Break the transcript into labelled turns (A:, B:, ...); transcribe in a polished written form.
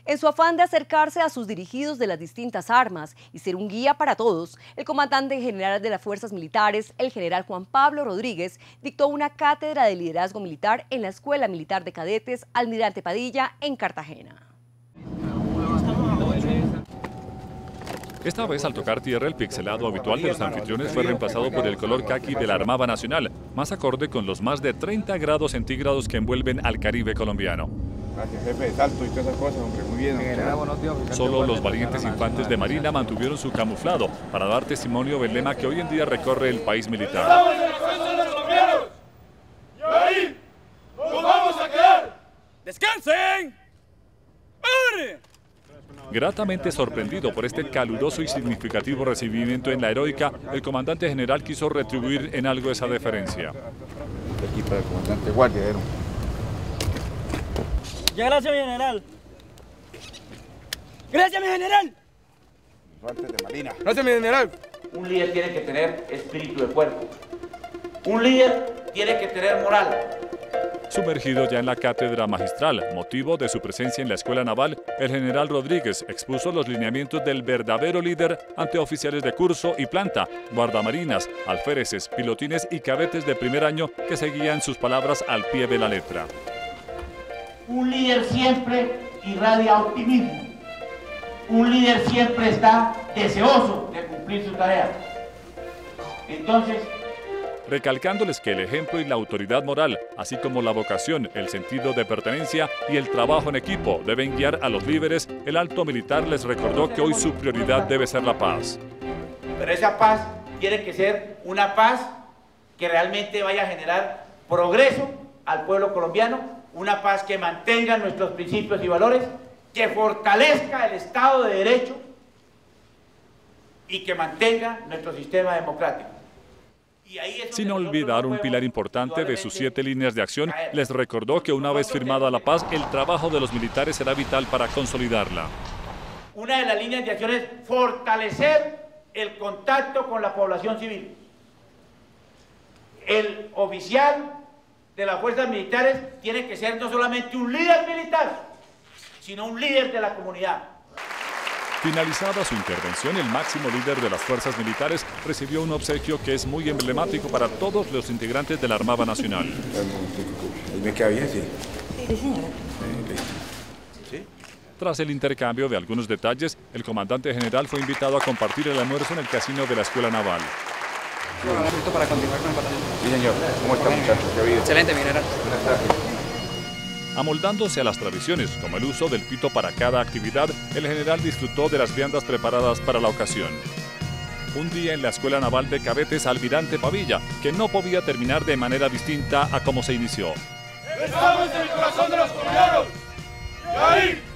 A: En su afán de acercarse a sus dirigidos de las distintas armas y ser un guía para todos, el comandante general de las Fuerzas Militares, el general Juan Pablo Rodríguez, dictó una cátedra de liderazgo militar en la Escuela Militar de Cadetes Almirante Padilla en Cartagena.
B: Esta vez, al tocar tierra, el pixelado habitual de los anfitriones fue reemplazado por el color caqui de la Armada Nacional, más acorde con los más de 30 grados centígrados que envuelven al Caribe colombiano.
C: Gracias, jefe, salto y todas esas cosas, hombre, muy bien.
B: Solo los valientes infantes de Marina mantuvieron su camuflado para dar testimonio del lema que hoy en día recorre el país militar.
D: ¡Estamos en la defensa de los colombianos! ¡Y ahí nos vamos a quedar! ¡Descansen! ¡Padre!
B: Gratamente sorprendido por este caluroso y significativo recibimiento en la heroica, el comandante general quiso retribuir en algo esa deferencia.
C: Aquí para el comandante guardiadero.
E: Ya, gracias, mi general. ¡Gracias, mi general!
C: Infantes de Marina.
E: ¡Gracias, mi general!
F: Un líder tiene que tener espíritu de cuerpo. Un líder tiene que tener moral.
B: Sumergido ya en la cátedra magistral, motivo de su presencia en la Escuela Naval, el general Rodríguez expuso los lineamientos del verdadero líder ante oficiales de curso y planta, guardamarinas, alféreces, pilotines y cadetes de primer año que seguían sus palabras al pie de la letra.
F: Un líder siempre irradia optimismo. Un líder siempre está deseoso de cumplir su tarea. Entonces,
B: recalcándoles que el ejemplo y la autoridad moral, así como la vocación, el sentido de pertenencia y el trabajo en equipo deben guiar a los líderes, el alto militar les recordó que hoy su prioridad debe ser la paz.
F: pero esa paz tiene que ser una paz que realmente vaya a generar progreso al pueblo colombiano, una paz que mantenga nuestros principios y valores, que fortalezca el Estado de Derecho y que mantenga nuestro sistema democrático.
B: Sin olvidar un pilar importante de sus 7 líneas de acción, les recordó que una vez firmada la paz, el trabajo de los militares será vital para consolidarla.
F: Una de las líneas de acción es fortalecer el contacto con la población civil. El oficial de las fuerzas militares tiene que ser no solamente un líder militar, sino un líder de la comunidad.
B: Finalizada su intervención, el máximo líder de las fuerzas militares recibió un obsequio que es muy emblemático para todos los integrantes de la Armada Nacional.
C: Ahí me queda bien, sí.
G: Sí, señora.
C: ¿Sí?
B: Tras el intercambio de algunos detalles, el comandante general fue invitado a compartir el almuerzo en el casino de la Escuela Naval.
E: ¿Listo para continuar con el batallón?
C: Sí, señor. ¿Cómo está, muchachos? ¿Qué ha habido?
E: Excelente, mi general.
C: Buenas tardes.
B: Amoldándose a las tradiciones, como el uso del pito para cada actividad, el general disfrutó de las viandas preparadas para la ocasión. Un día en la Escuela Naval de Cadetes Almirante Padilla, que no podía terminar de manera distinta a como se inició.
D: ¡Estamos en el corazón de los colombianos! ¡Y ahí